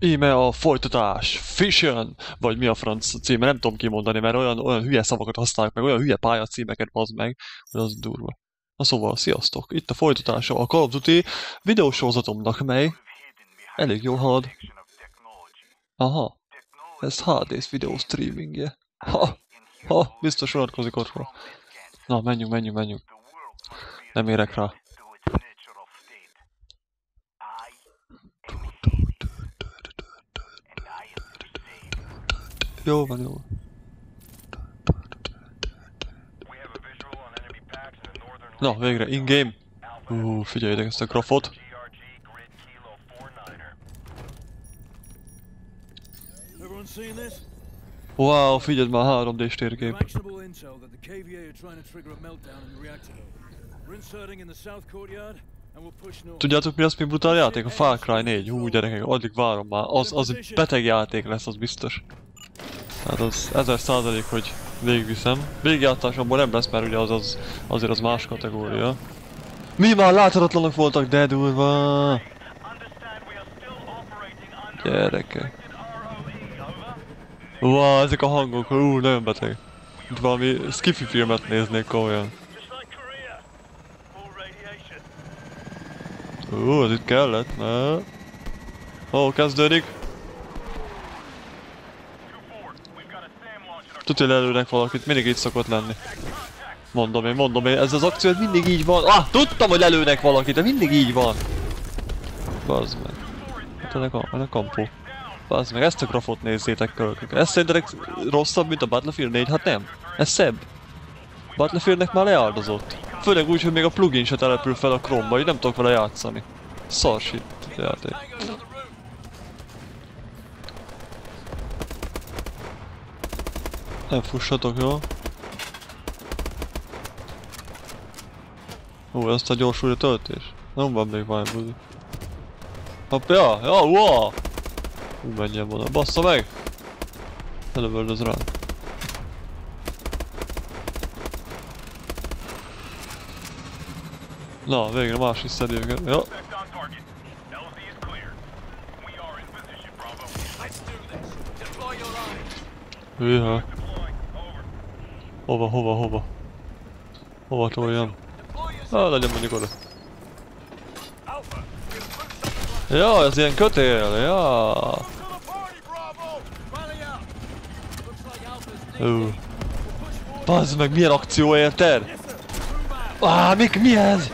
Íme a folytatás, Fission, vagy mi a franc címe, nem tudom kimondani, mert olyan hülye szavakat használnak meg, olyan hülye pályacímeket bazd meg, hogy az durva. Na szóval, sziasztok, itt a folytatása a Call of Duty videósorozatomnak, mely elég jól halad. Aha, ez HD videó streamingje. Ha, biztos vonatkozik otthon. Na, menjünk. Nem érek rá. Jó van. Na, végre, in-game. Figyeljétek ezt a grafot. Wow, figyeld már, 3D-s térkép. Tudjátok mi az, mi brutál játék? A Far Cry 4. Gyerekek, addig várom már. Az egy beteg játék lesz, az biztos. Hát az 1000%, hogy végigviszem. Végigjátszásomból nem lesz, mert ugye azért az más kategória. Mi már láthatatlanok voltak, de durva! Gyerekek. Wow, ezek a hangok, nagyon beteg. Itt valami skifi filmet néznék komolyan. Ez itt kellett, ne? Kezdődik. Tudja, hogy lelőnek valakit, mindig így szokott lenni. Mondom én, ez az akció ez mindig így van. Tudtam, hogy lelőnek valakit, de mindig így van. Bazd meg. Hát a kampó. Bazd meg, ezt a grafot nézzétek kölkök. Ez szerintetek rosszabb, mint a Battlefield 4? Hát nem. Ez szebb. Battlefieldnek már leáldozott. Főleg úgy, hogy még a plugin se települ fel a Chrome-ba, így nem tudok vele játszani. Szarsit játék. Nem fussatok, jó? Ezt a gyorsulja töltés? Nem van még valami buzi. Hoppja! Wow! Menjen volna, bassza meg! Elővöldöz rá. Na, végre más is szedi őket. Jó. Hűha. Hova? Hova toljam? Legyen mondjuk oda. Ja, ez ilyen kötél, ja. Bazd meg, milyen akció érted? Mi ez?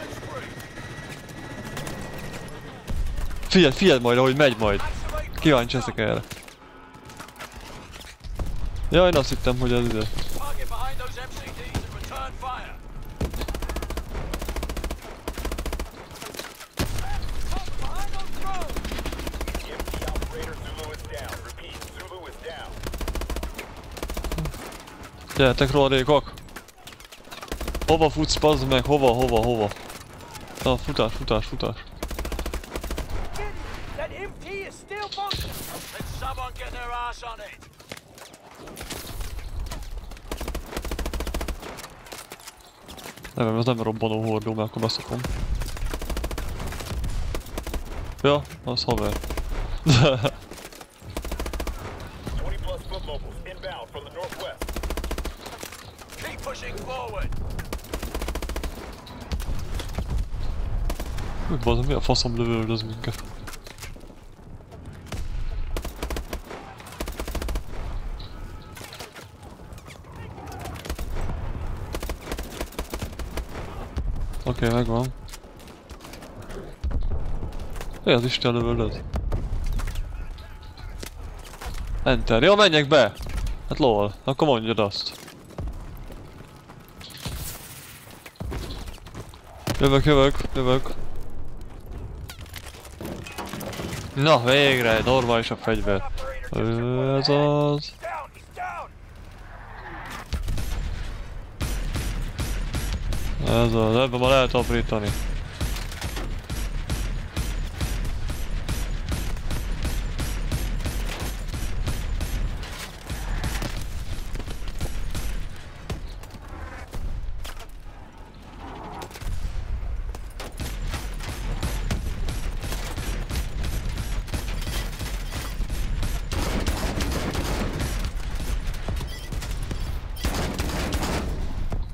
Figyeld majd, ahogy megy majd. Kíváncsi ezek erre. Ja, én azt hittem, hogy ez ide. Gyertek rohadékok! Hova futsz, bazd meg? Hova? Na, futás. Nem, ez nem robbanó hordó, mert akkor beszakom. Ja, az haver. Bazd, mi a faszom lövöldöz minket? Oké, megvan. Mi az Isten lövöldöz? Enter. Jó, menjek be! Hát lol, akkor mondjad azt. Jövök. Na, végre, egy normálisabb fegyver. Ez az... ebben már lehet aprítani.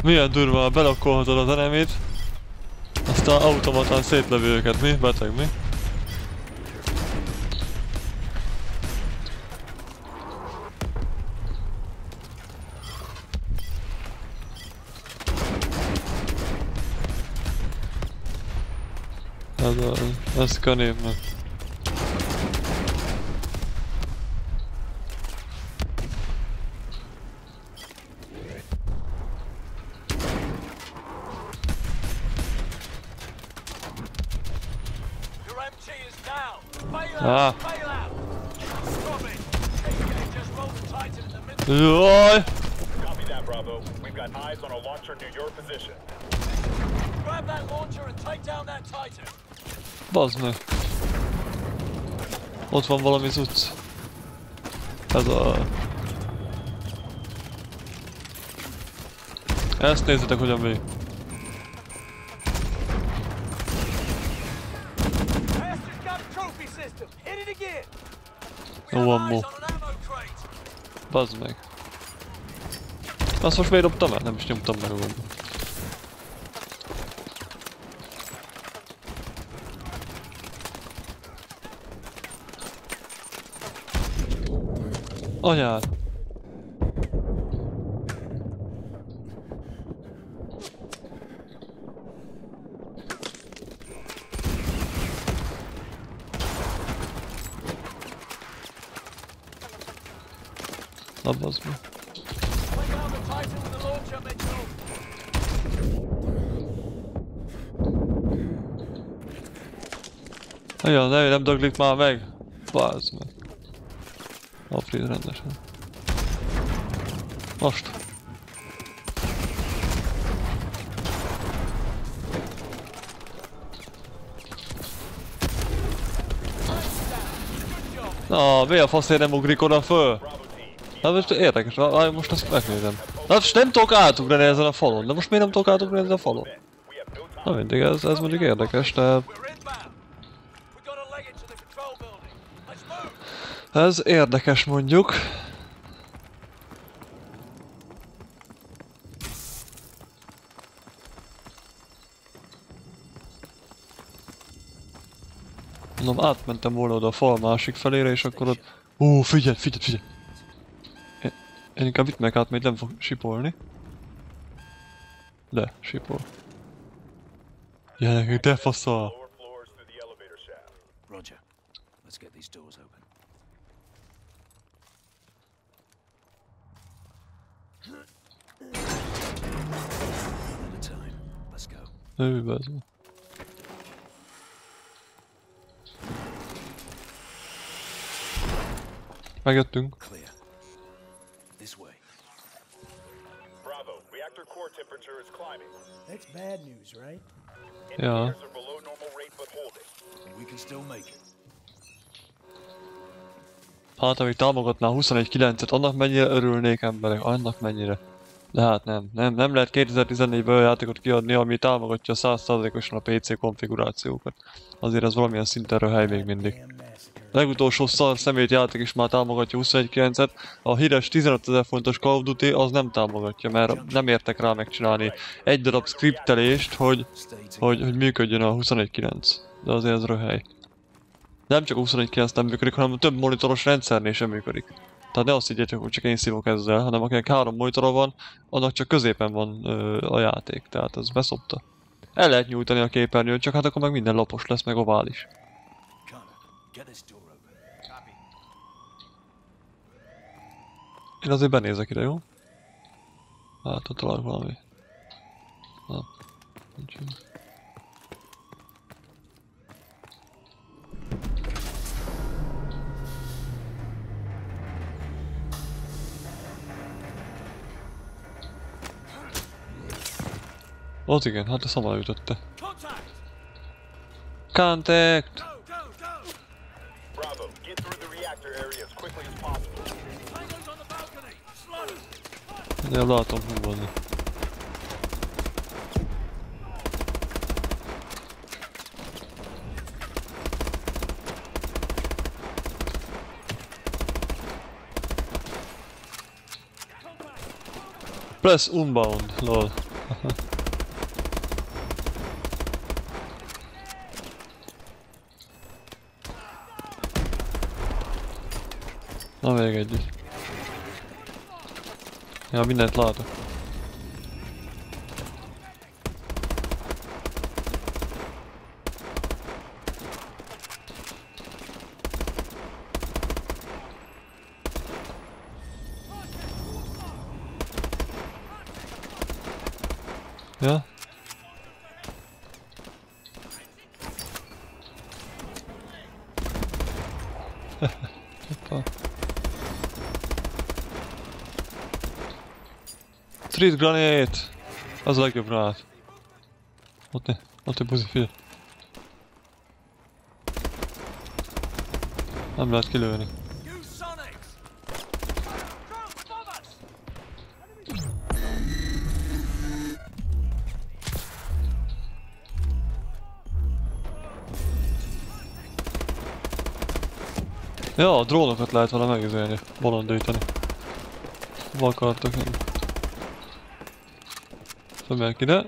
Milyen durva, belokkolhatod az enemit, aztán automatán szétlövi őket, mi? Beteg, mi? Ez kanép, meg. Ah. Jaj! Bazd meg. Ott van valami cucc. Ez a... Ezt nézzétek, hogyan megy. Jó, ammó. Bazd meg. Azt most miért dobtam el? Nem is nyomtam meg a gombot. Anyád! Na bazd meg. Olyan, nem döglik már meg! Bazd meg. Apríz rendesen. Most. Na, mi a faszért nem ugrik oda föl? Na most érdekes, most ezt megnézem. Na most nem tudok átugrani ezen a falon, de most miért nem tudok átugrani ezen a falon? Na mindig, ez mondjuk érdekes, de... Ez érdekes mondjuk. Mondom, átmentem volna oda a fal másik felére, és akkor ott... Figyelj! Én inkább itt meg át, mert nem fog sipolni. De, sipol. Gyerekek, de faszal! Roger. Let's get these doors open. Another time. Let's go. Ő bezd. Megjöttünk. Clear. This way. Bravo. Reactor core temperature is climbing. That's bad news, right? Ja. Indicators are below normal rate but holding. We can still make it. Hát, amíg támogatná 21.9-et, annak mennyire örülnék emberek, annak mennyire. De hát nem lehet 2014-ben olyan játékot kiadni, ami támogatja 100%-osan a PC konfigurációkat. Azért ez valamilyen szinten röhely még mindig. A legutolsó szar szemét játék is már támogatja 21.9-et, a híres 15 000 fontos Call of Duty az nem támogatja, mert nem értek rá megcsinálni egy darab skriptelést, hogy működjön a 21.9. De azért ez röhely. Nem csak a 21.9 nem működik, hanem a több monitoros rendszernél sem működik. Tehát ne azt higgyétek, hogy csak én szívok ezzel, hanem akinek 3 monitora van, annak csak középen van a játék, tehát ez beszopta. El lehet nyújtani a képernyőn, csak hát akkor meg minden lapos lesz, meg ovális. Én azért benézek ide, jó? Hát ott találok valami. Na, nincs. Ott igen, hát ezt hamar ütötte. Contact! Bravo. Get through the reactor area as quickly as possible. De látom, hogy van. Press unbound, lol. Na még egy. Ja, mindent látok. Ja? Hoppa. Street granate! Az a legjobb granát. Ott egy buzi fél. Nem lehet kilőni. Ja, a drónokat lehet vele megizélni, bolondítani. Hova akartak én? Fölmegyek ide.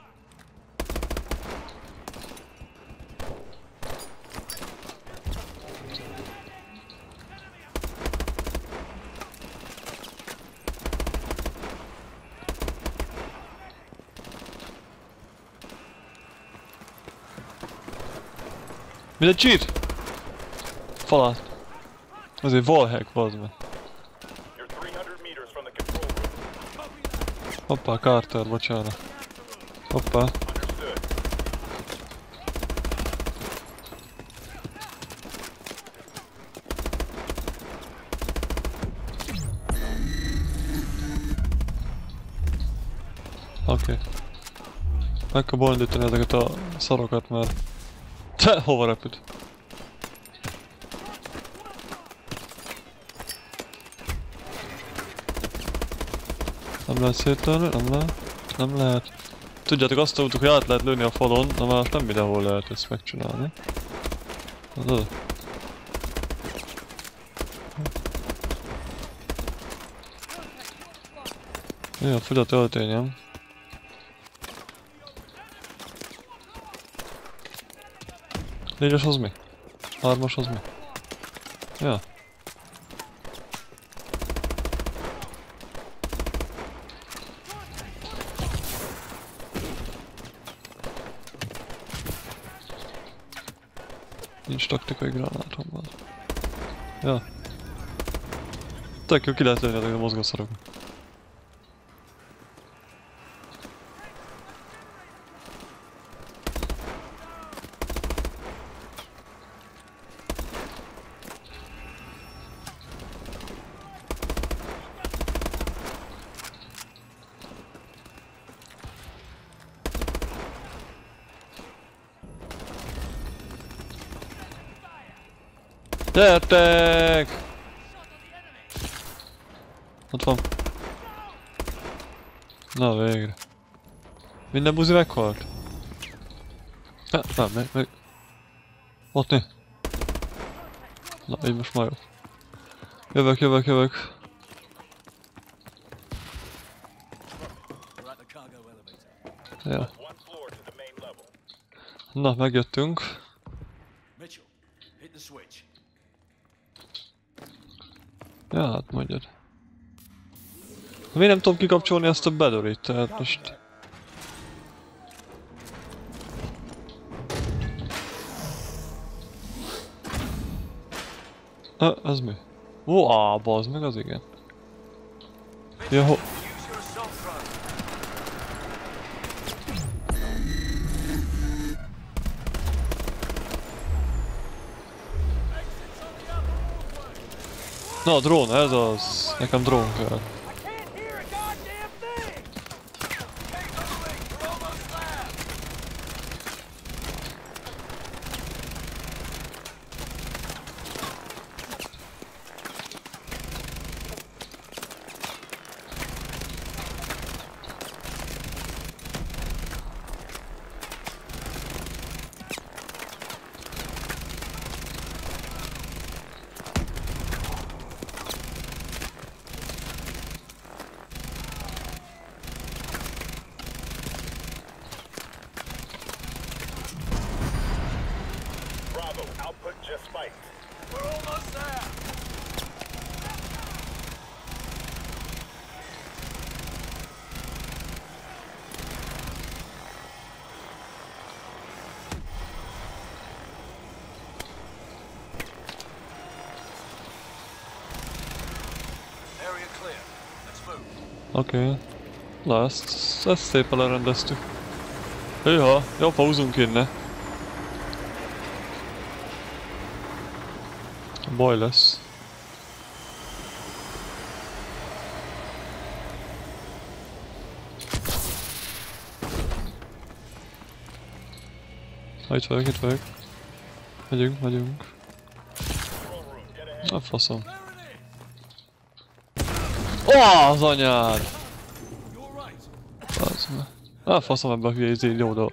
Mindegy cheat! Falát. Azért wallhack, bazd meg. You're 300 meters from the control room. Hoppá, Carter, bocsánat. Hoppá. Understood. Oké. Meg kell bolondítani ezeket a szarokat már. Te, hova repült? Nem lehet széttörni, nem lehet. Tudjátok, azt tudtuk, hogy át lehet lőni a falon, na már nem mindenhol lehet ezt megcsinálni. Az. Jó, fogy a töltényem. Négyes az mi? Hármas az mi? Ja. Nincs taktikai granátom van. Ja. Tök jó, ki lehet lőni ezeket a mozgószarokat. Gyertek! Ott van. Na végre. Minden buzi meghalt? Nem, meg... Ott né. Na, így most már jó. Jövök. Ja. One floor to the main level. Na, megjöttünk. Mitchell, hit the switch. Ja, hát mondjad. Miért nem tudom kikapcsolni ezt a bedorit, tehát most... Ez mi? Ó, bazd meg, az igen. Ja, na, drón, ez az. Nekem drón kell. Bravo, output just spiked. We're almost there. Oké. Na ezt szépen lerendeztük. Hűha, jó, pauzunk innen. Baj lesz. Itt vagyok. Megyünk. A faszom. Ó, az anyád! A faszom ebben a hülye idiódó.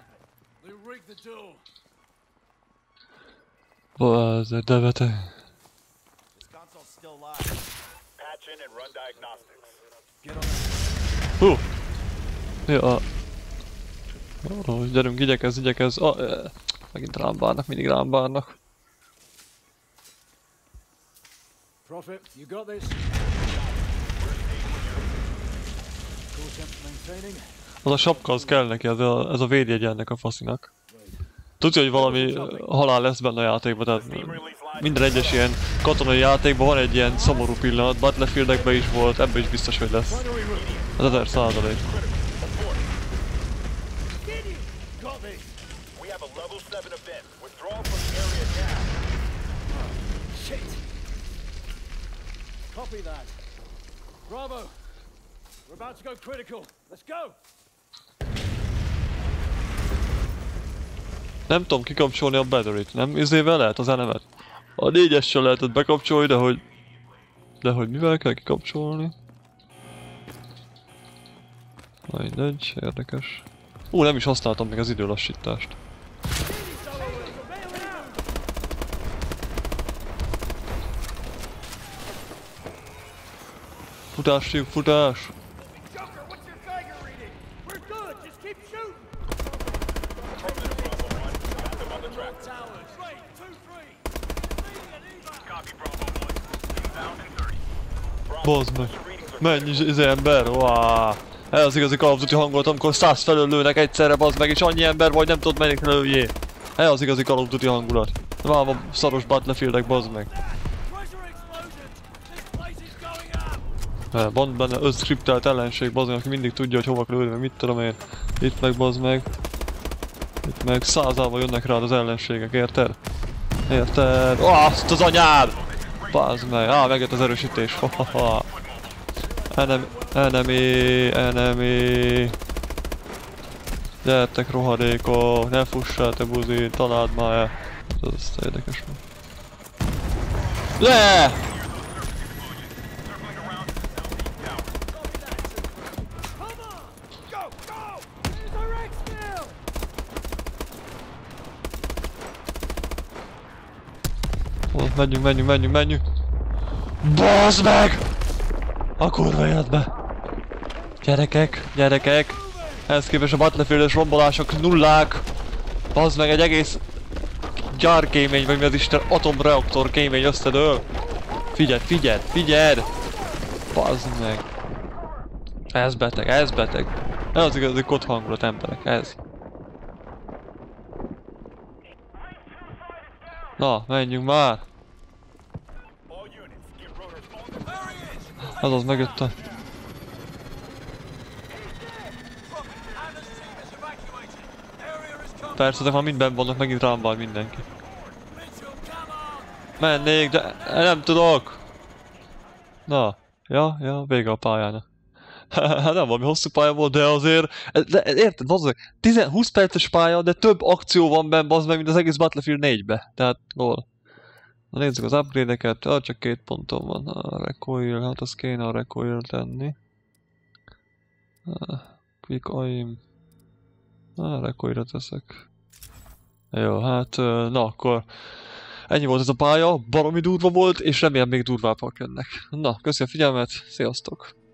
Bazd, de beteg. Patch in and run diagnostics. Hú! Ja. Oh, gyerünk, igyekezz. Megint rám várnak, mindig rám várnak. Prophet, you got this? Core temp maintaining. Az a sapka, az kell neki, ez a védjegy ennek a faszinak. Tudja, hogy valami halál lesz benne a játékban, tehát minden egyes ilyen katonai játékban van egy ilyen szomorú pillanat, Battlefieldekben is volt, ebben is biztos, hogy lesz. Ez 1000%. We have a level 7 event. Withdraw from the area now. Shit! Copy that. Bravo! We're about to go critical. Let's go! Nem tudom kikapcsolni a battery-t, nem? Izével lehet az elemet? A 4-essel lehetett bekapcsolni, de hogy mivel kell kikapcsolni? Mindegy, érdekes. Nem is használtam még az időlassítást. Futás, fiúk, futás! Joker, what's your Geiger reading? We're good. Just keep shooting. Towers. Right, 2-3. Copy, Bravo 1. Inbound in 30. Bazd meg! Mennyi ember? Wow. Ez az igazi Call of Duty hangolt, amikor 100 felől lőnek egyszerre, bazd meg, és annyi ember vagy, nem tudod melyikre lőjél. Ez az igazi Call of Duty hangulat. Van a szaros Battlefieldek, bazd meg. Van benne összkriptelt ellenség, bazd meg, aki mindig tudja, hogy hova kell lőni, meg mit tudom én. Itt meg, bazd meg. Itt meg 100-ával jönnek rád az ellenségek, érted? Érted? Azt az anyád! Bazd meg, megjött az erősítés, ha. Enemy. Gyertek rohadékok, ne fussál te buzi, találd már el. Ez érdekes van. Le! Menjünk! Bazd meg! A kurva életbe! Gyerekek! Ehhez képest a Battlefield-es rombolások nullák! Bazd meg, egy egész gyárkémény, vagy mi az Isten atomreaktor kémény összedől! Figyeld! Bazd meg! Ez beteg! Ez az igazi kod hangulat, emberek, ez! Na, menjünk már! Az megjött a... Persze, de már mindben vannak, megint rám vár mindenki. Mennék, de nem tudok! Na, ja, vége a pályának. Hát nem valami hosszú pálya volt, de azért... Érted, bazd meg, 20 perces pálya, de több akció van benne, bazd meg, mint az egész Battlefield 4-be. Tehát, lol. Na nézzük az upgrade-eket, csak 2 ponton van. A recoil, hát azt kéne a recoil tenni. Quick aim. Recoilra teszek. Jó, hát na akkor ennyi volt ez a pálya, baromi durva volt, és remélem még durvábbak jönnek. Na, köszi a figyelmet, sziasztok!